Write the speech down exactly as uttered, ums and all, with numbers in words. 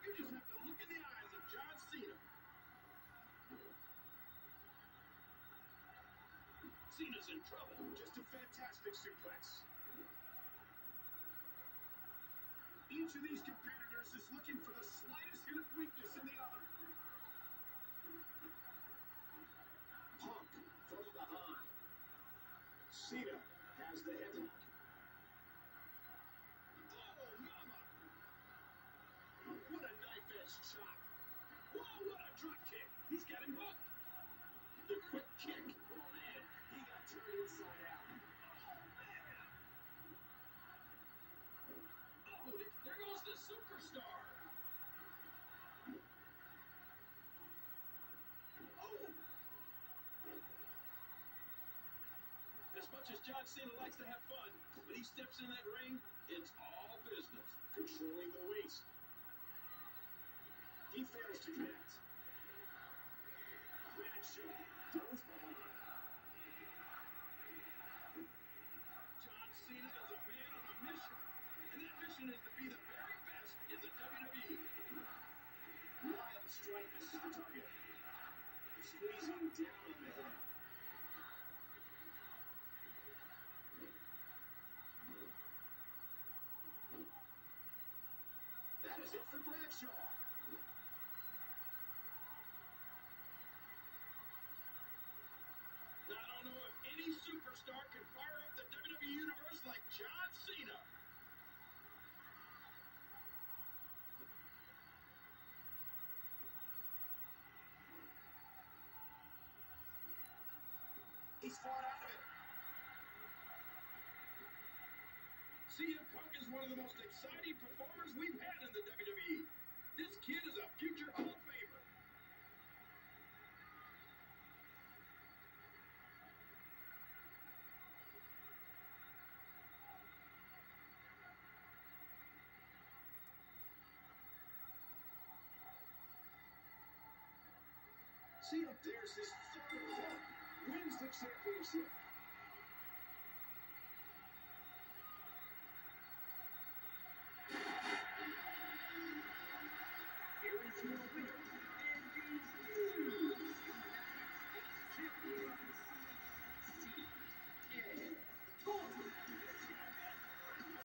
You just have to look in the eyes of John Cena. Cena's in trouble. Just a fantastic suplex. Each of these competitors is looking for the slightest hint of weakness in the other. Punk from behind. Cena has the headlock. Oh, mama! What a knife-edge chop. Whoa, what a drop kick. He's got him hooked. The quick kick. Oh, man. He got turned inside out. Oh, man. Oh, there goes the superstar. Oh. As much as John Cena likes to have fun, when he steps in that ring, it's all business. Controlling the waist. He fails to connect. Bradshaw goes behind. John Cena is a man on a mission, and that mission is to be the very best in the W W E. Wild strike misses the target. Squeezing down on the head. That is it for Bradshaw. Now, I don't know if any superstar can fire up the W W E Universe like John Cena. He's fought out of it. C M Punk is one of the most exciting performers we've had in the W W E. This kid is a future Hall of Famer. C M, there's his third one. Wins the championship.